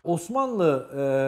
Osmanlı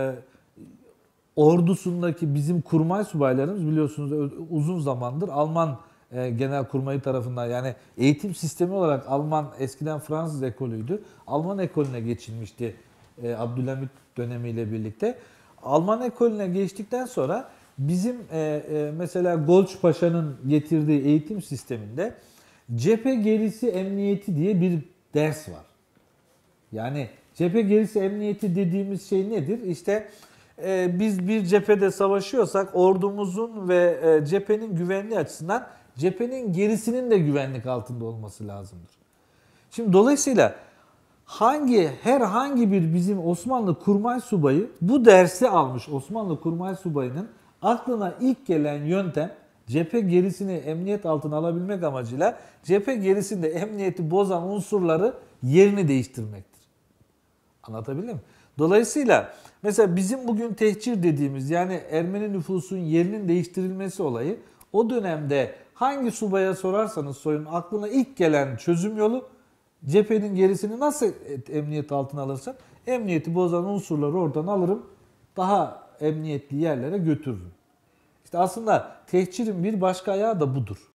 ordusundaki bizim kurmay subaylarımız biliyorsunuz uzun zamandır Alman Genelkurmayı tarafından, yani eğitim sistemi olarak Alman, eskiden Fransız ekolüydü. Alman ekolüne geçilmişti Abdülhamit dönemiyle birlikte. Alman ekolüne geçtikten sonra bizim mesela Golç Paşa'nın getirdiği eğitim sisteminde cephe gerisi emniyeti diye bir ders var. Yani cephe gerisi emniyeti dediğimiz şey nedir? İşte biz bir cephede savaşıyorsak ordumuzun ve cephenin güvenliği açısından cephenin gerisinin de güvenlik altında olması lazımdır. Şimdi dolayısıyla herhangi bir bizim Osmanlı kurmay subayı bu dersi almış Osmanlı kurmay subayının aklına ilk gelen yöntem cephe gerisini emniyet altına alabilmek amacıyla cephe gerisinde emniyeti bozan unsurları yerini değiştirmektir. Anlatabildim mi? Dolayısıyla mesela bizim bugün tehcir dediğimiz, yani Ermeni nüfusun yerinin değiştirilmesi olayı, o dönemde hangi subaya sorarsanız sorun aklına ilk gelen çözüm yolu cephenin gerisini nasıl emniyet altına alırsın? Emniyeti bozan unsurları oradan alırım, daha emniyetli yerlere götürürüm. İşte aslında tehcirin bir başka ayağı da budur.